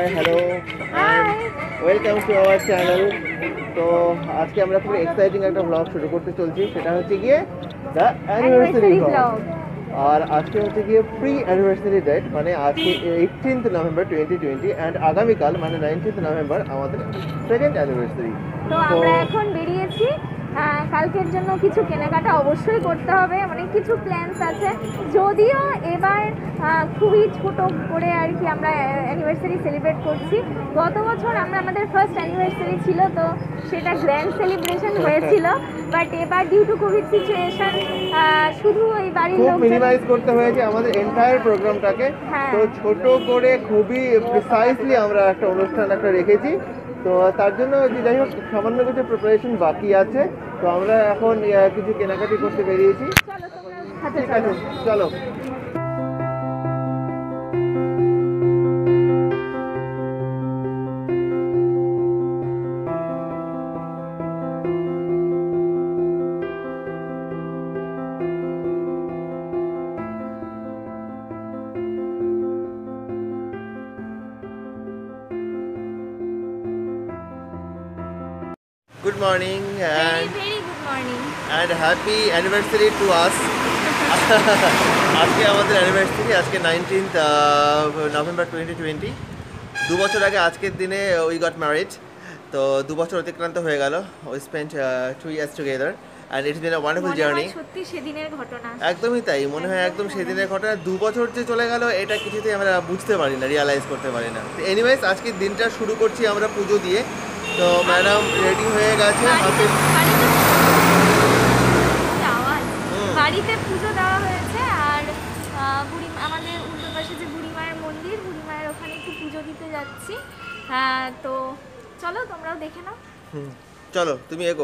High hello welcome to our channel. তো আজকে আমরা খুব এক্সাইটিং একটা ব্লগ শুরু করতে চলছি, সেটা হচ্ছে গিয়ে দ্য অ্যানিভার্সারি ব্লগ। আর আজকে হচ্ছে গিয়ে প্রি অ্যানিভার্সারি ডেট, মানে আজকে 18th নভেম্বর 2020 অ্যান্ড আগামীকাল মানে 19th নভেম্বর আমাদের সেকেন্ড অ্যানিভার্সারি। তো আমরা এখন বেরিয়েছি। কালকের জন্য কিছু কেনাকাটা অবশ্যই করতে হবে, অনেক কিছু প্ল্যানস আছে। যদিও এবার খুবই ছোট করে আর কি আমরা অ্যানিভার্সারি সেলিব্রেট করছি। গত বছর আমাদের ফার্স্ট অ্যানিভার্সারি ছিল, তো সেটা গ্র্যান্ড সেলিব্রেশন হয়েছিল, বাট এবার ডিউ টু কোভিড সিচুয়েশন শুধু এই বাড়ির লোক মিনিমাইজ করতে হয়েছে আমাদের এন্টায়ার প্রোগ্রামটাকে। তো ছোট করে খুবই প্রিসাইজলি আমরা একটা অনুষ্ঠান একটা রেখেছি। তো তার জন্য যাই হোক সামান্য কিছু প্রিপারেশন বাকি আছে। তো আমরা এখন কিছু কেনাকাটি করতে বেরিয়েছি। ঠিক আছে, চলো। Good morning and very good morning and happy anniversary to us. আজকে আমাদের অ্যানিভার্সারি, আজকে 19th নভেম্বর 2020। 2 বছর আগে আজকের দিনে উই গট ম্যারিড। তো 2 বছর অতিক্রান্ত হয়ে গেল। We spent 2 years together and it's been a wonderful journey. সত্যি সেদিনের ঘটনা, একদমই তাই মনে হয়, একদম সেদিনের ঘটনা। 2 বছর যে চলে গেল এটা কিছুতেই আমরা বুঝতে পারি না, রিয়ালাইজ করতে পারি না। তো এনিওয়েজ আজকের দিনটা শুরু করছি আমরা পুজো দিয়ে। তো ম্যাডাম রেডি হয়ে গেছে, হাতে বাড়িতে পুজো দেওয়া হয়েছে। আর আমাদের উল্টো পাশে যে বুড়ি মায়ের মন্দির, বুড়ি মায়ের ওখানে একটু পুজো দিতে যাচ্ছি। তো চলো তোমরাও দেখে নাও। চলো তুমি এগো।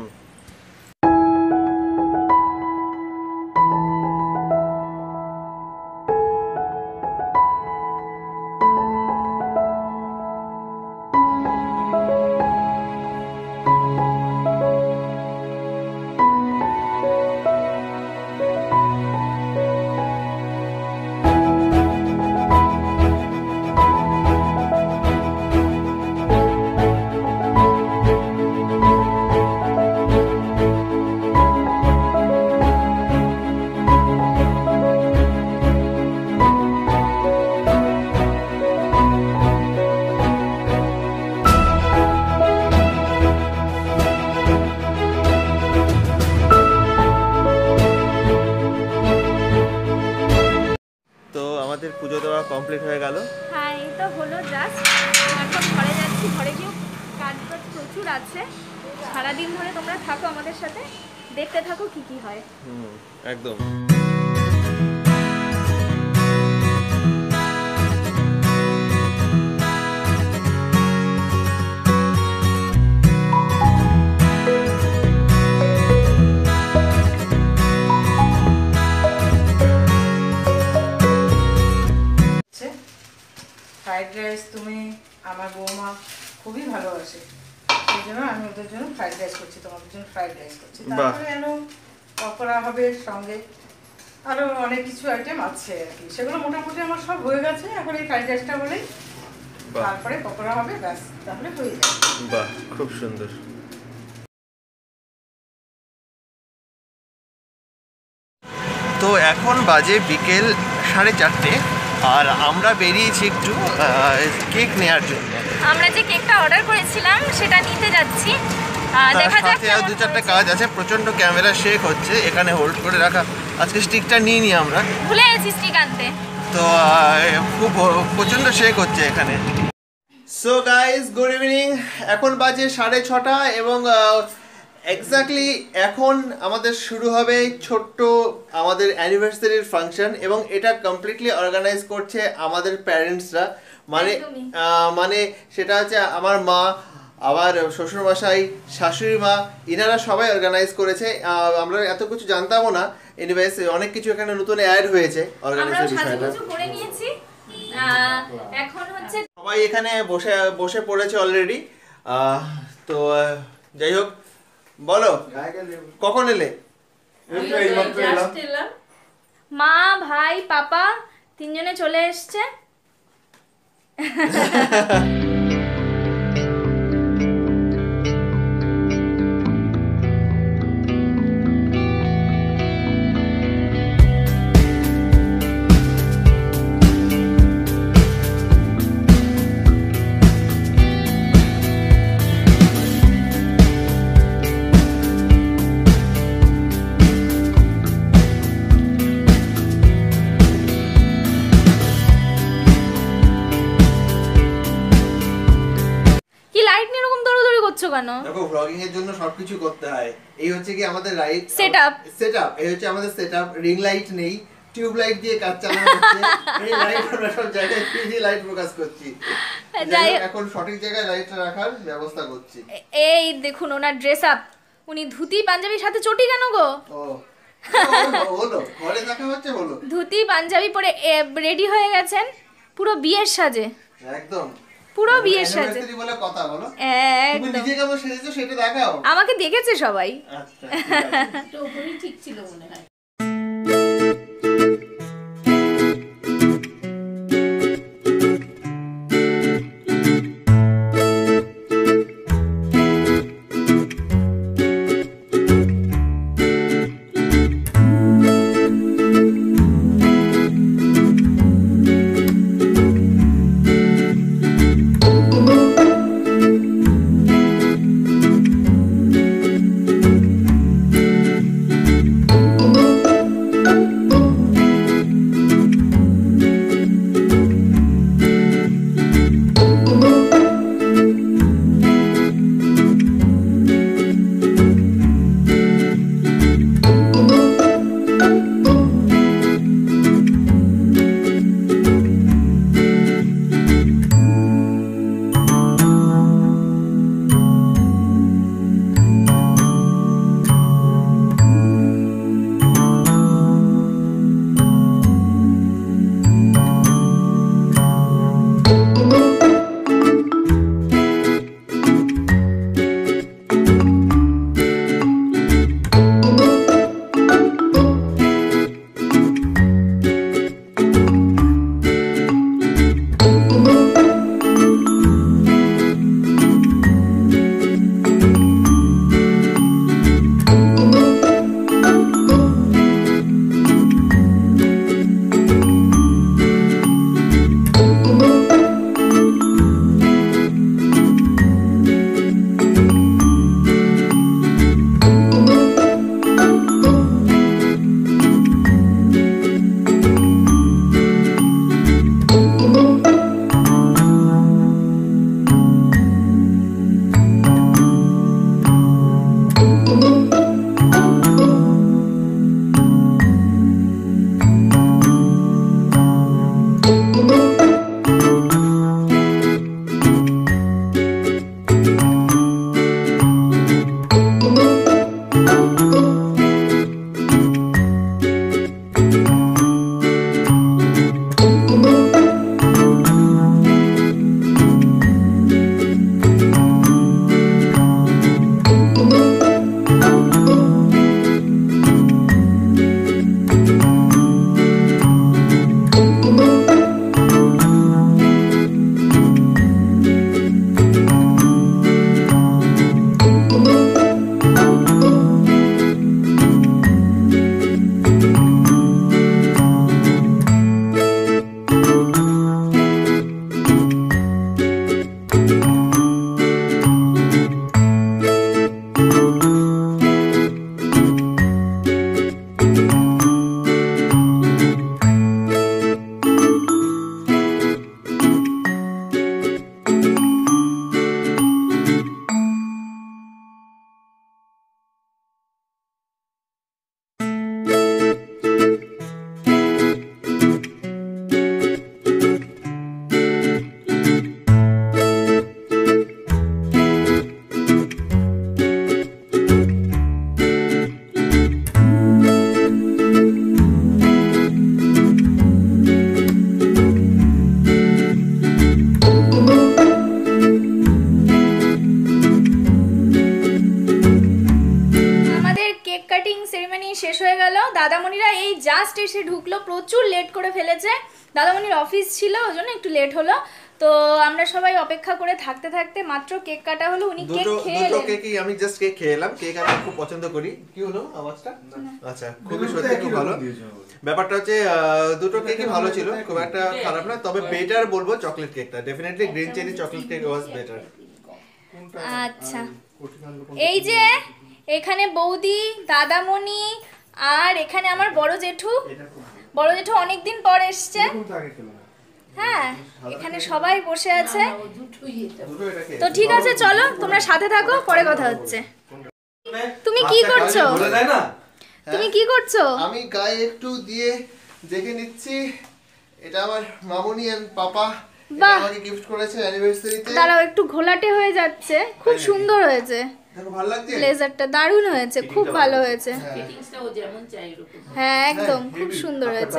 আমাদের পুজো দেওয়া কমপ্লিট হয়ে গেল। হ্যাঁ, এই তো হলো জাস্ট। এখন ঘরে যাচ্ছি, ঘরে গিয়েও কাজ প্রচুর আছে। সারাদিন ধরে তোমরা থাকো আমাদের সাথে, দেখতে থাকো কি কি হয়। একদম। ফ্রাইড রাইস তুমি আমার বৌমা খুবই ভালোবাসে, সেই জন্য আমি ওদের জন্য ফ্রাইড রাইস করছি, তোমাদের জন্য ফ্রাইড রাইস করছি। তারপরে আরও পকোড়া হবে, সঙ্গে আরও অনেক কিছু আইটেম আছে আর কি, সেগুলো মোটামুটি আমার সব হয়ে গেছে। এখন এই ফ্রাইড রাইসটা বলেই তারপরে পকোড়া হবে, ব্যাস তাহলে হয়ে যাবে। বাহ, খুব সুন্দর। তো এখন বাজে বিকেল 4:30 আর আমরা বেরিয়েছি একটু কেক নেওয়ার জন্য। আমরা যে কেকটা অর্ডার করেছিলাম সেটা নিতে যাচ্ছি। দেখা যাক, আর 2-4টা কাজ আছে। প্রচন্ড ক্যামেরা শেক হচ্ছে, এখানে হোল্ড করে রাখা। আজকে স্টিকটা নিয়ে নি আমরা, ভুলে গেছি স্টিক আনতে। তো খুব প্রচন্ড শেক হচ্ছে এখানে। So guys, good evening. এখন বাজে 6:30 এবং এক্স্যাক্টলি এখন আমাদের শুরু হবে ছোট্ট আমাদের অ্যানিভার্সারির ফাংশন, এবং এটা কমপ্লিটলি অর্গানাইজ করছে আমাদের প্যারেন্টসরা। মানে সেটা হচ্ছে আমার মা, আবার শ্বশুরমশাই, শাশুড়ি মা, ইনারা সবাই অর্গানাইজ করেছে। আমরা এত কিছু জানতামও না। এনিওয়েজ অনেক কিছু এখানে নতুন অ্যাড হয়েছে অর্গানাইজের বিষয়টা। এখন হচ্ছে সবাই এখানে বসে পড়েছে অলরেডি। তো যাই হোক, বলো কখন এলে? মা, ভাই, পাপা তিনজনে চলে এসছে। কেন? দেখো ব্লগিং এর জন্য সবকিছু করতে হয়। এই হচ্ছে কি আমাদের লাইট সেটআপ, এই হচ্ছে আমাদের সেটআপ। রিং লাইট নেই, টিউব লাইট দিয়ে কাজ চালানো হচ্ছে। এই লাইট আমরা সব জায়গায় ফ্রি লাইট ফোকাস করছি। এখন সঠিক জায়গায় লাইটটা রাখার ব্যবস্থা করছি। এই দেখুন ওনার ড্রেস আপ, উনি ধুতি পাঞ্জাবির সাথে চটি কেন গো? ও হলো ঘরে দেখা হচ্ছে, হলো ধুতি পাঞ্জাবি পরে রেডি হয়ে গেছেন পুরো বিয়ের সাজে। একদম পুরো বিয়ের সাজে বলে কথা বলো। তুমি একদম নিজে কেমন সেজেছো সেটা দেখাও। আমাকে দেখেছে সবাই। আচ্ছা ঠিক আছে, তো ওপরেই ঠিক ছিল মনে হয়। শেষ হয়ে গেল। দাদামণিরা এই জাস্ট এসে ঢুকলো, প্রচুর লেট করে ফেলেছে। দাদামণির অফিস ছিল ওই জন্য একটু লেট হলো। তো আমরা সবাই অপেক্ষা করে থাকতে থাকতে মাত্র কেক কাটা হলো, উনি কেক খেয়ে দুটো কেকই আমি জাস্ট কেক খেয়ে এলাম। কেক আমি খুব পছন্দ করি। কি হলো আওয়াজটা? আচ্ছা, খুবই সত্যি খুব ভালো। ব্যাপারটা হচ্ছে দুটো কেকই ভালো ছিল, খুব একটা খারাপ না। তবে বেটার বলবো চকলেট কেকটা, definitely green cherry chocolate cake was better. আচ্ছা, এই যে এখানে বৌদি, দাদামণি, আর এখানে আমার বড় জেঠু অনেকদিন পর এসছে। হ্যাঁ, এখানে সবাই বসে আছে। তো ঠিক আছে, চলো তোমরা সাথে থাকো, পরে কথা হচ্ছে। তুমি কি করছো? তুমি কি করছো? আমি গায়ে একটু দিয়ে দেখে নিচ্ছি। এটা আমার মামুনি এন্ড পাপা আমাকে গিফট করেছে অ্যানিভার্সারিতে। দাঁড়াও, একটু ঘোলাটে হয়ে যাচ্ছে। খুব সুন্দর হয়েছে, দেখো ভালো লাগছে। ব্লেজারটা দারুণ হয়েছে, খুব ভালো হয়েছে। হ্যাঁ একদম, খুব সুন্দর হয়েছে।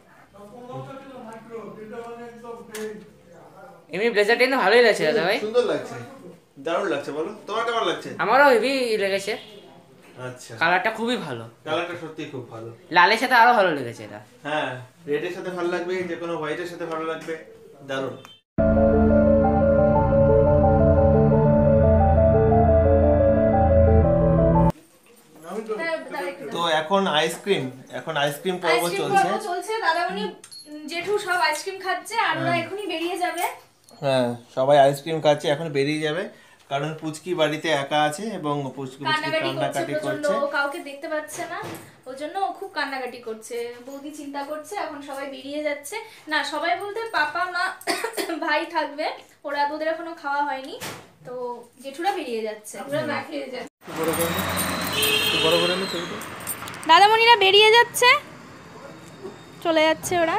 এমনি ব্লেজারটা কিন্তু ভালোই লাগছে দাদা ভাই, সুন্দর লাগছে, দারুণ লাগছে। বলো তোমার কেমন লাগছে? আমারও হেভি লেগেছে। আচ্ছা, কালারটা খুবই ভালো, কালারটা সত্যি খুব ভালো। লালের সাথে আরো ভালো লেগেছে এটা। হ্যাঁ, রেডের সাথে ভালো লাগবে, যে কোনো হোয়াইটের সাথে ভালো লাগবে, দারুণ। তো এখন আইসক্রিম পর্ব চলছে। দাদামণি জেঠু সব আইসক্রিম খাচ্ছে, আর ওরা এখনই বেরিয়ে যাবে। হ্যাঁ, সবাই আইসক্রিম খাচ্ছে, এখন বেরিয়ে যাবে, কারণ পুচকি বাড়িতে একা আছে এবং পুচকি কান্নাকাটি করছে, কাউকে দেখতে পাচ্ছে না, ওই জন্য ও খুব কান্নাকাটি করছে। বৌদি চিন্তা করছে, এখন সবাই বেরিয়ে যাচ্ছে। না, সবাই বলতে পাপা, মা, ভাই থাকবে, ওদের এখনো খাওয়া হয়নি, তো জেঠুরা বেরিয়ে যাচ্ছে। দাদামণিরা বেরিয়ে যাচ্ছে, চলে যাচ্ছে ওরা।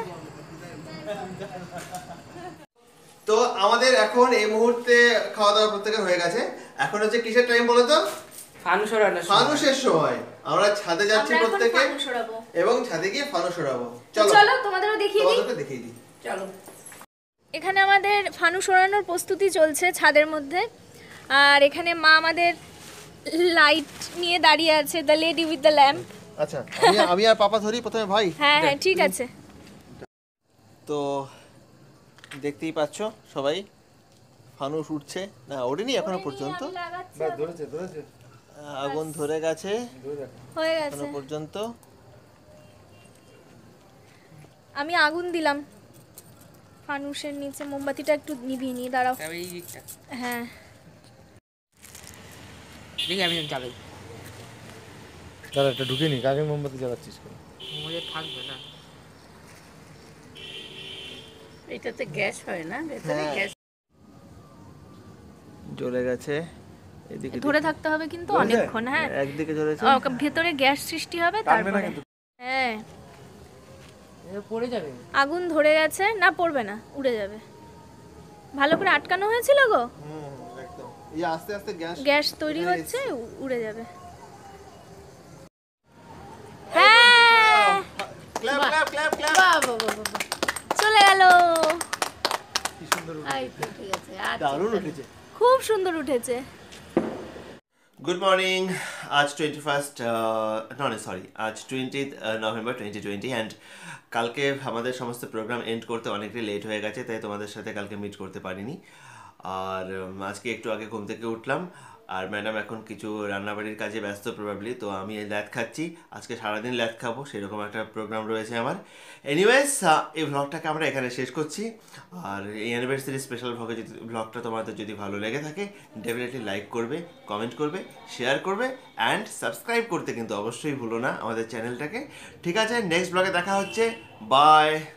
তো আমাদের এখন এই মুহূর্তে খাওয়া দাওয়া প্রত্যেকের হয়ে গেছে। এখন হচ্ছে কিসের টাইম বলো তো? ফানুসের সময়। আমরা ছাদে যাচ্ছি প্রত্যেকে, এবং ছাদে গিয়ে ফানুস ওড়াবো। চলো তোমাদেরও দেখিয়ে দিই। চলো। এখানে আমাদের ফানুস ওড়ানোর প্রস্তুতি চলছে ছাদের মধ্যে, আর এখানে মা আমাদের লাইট নিয়ে দাঁড়িয়ে আছে, the lady with the lamp. আচ্ছা, আমি আর পাপা ধরি প্রথমে ভাই। হ্যাঁ হ্যাঁ, ঠিক আছে। তো দেখতেই পাচ্ছ সবাই, ফানুস উঠছে না, ওঠেনি এখনো পর্যন্ত, আগুন ধরে গেছে, হয়ে গেছে এখনো পর্যন্ত। আমি আগুন দিলাম ফানুসের নিচে, মোমবাতিটা একটু নিভিয়ে নি, দাঁড়াও। হ্যাঁ, দেখি আমি জ্বালাই। দাঁড়া, এটা ঢুকে নি, কাকে মোমবাতি জ্বালাচ্ছিস কেন? মোমবাতি থাকবে না, এটাতে গ্যাস হয় না, ভেতরে গ্যাস জ্বলে গেছে। এদিকে ধরে থাকতে হবে কিন্তু অনেকক্ষণ। হ্যাঁ, একদিকে জ্বলেছে, ভেতরে গ্যাস সৃষ্টি হবে, তারপরে হ্যাঁ পড়ে যাবে। আগুন ধরে গেছে, না পড়বে না, উড়ে যাবে। ভালো করে আটকানো হয়েছিল গো, একদম। এই আস্তে আস্তে গ্যাস তৈরি হচ্ছে, উড়ে যাবে। হ্যাঁ, ক্ল্যাপ ক্ল্যাপ ক্ল্যাপ ক্ল্যাপ। চলে গেল। কি সুন্দর উঠেছে, দারুণ উঠেছে, খুব সুন্দর উঠেছে। Good morning. আজ 20th নভেম্বর 2020, অ্যান্ড কালকে আমাদের সমস্ত প্রোগ্রাম এন্ড করতে অনেকটাই লেট হয়ে গেছে, তাই তোমাদের সাথে কালকে মিট করতে পারিনি। আর আজকে একটু আগে ঘুম থেকে উঠলাম, আর ম্যাডাম এখন কিছু রান্নাবাড়ির কাজে ব্যস্ত প্রবাবলি, তো আমি ল্যাদ খাচ্ছি। আজকে সারাদিন ল্যাদ খাবো, সেরকম একটা প্রোগ্রাম রয়েছে আমার। এনিওয়েজ, এই ভ্লগটাকে আমরা এখানে শেষ করছি। আর এই অ্যানিভার্সারি স্পেশাল ভ্লগটা তোমাদের যদি ভালো লেগে থাকে, ডেফিনেটলি লাইক করবে, কমেন্ট করবে, শেয়ার করবে, অ্যান্ড সাবস্ক্রাইব করতে কিন্তু অবশ্যই ভুলো না আমাদের চ্যানেলটাকে। ঠিক আছে, নেক্সট ব্লগে দেখা হচ্ছে, বাই।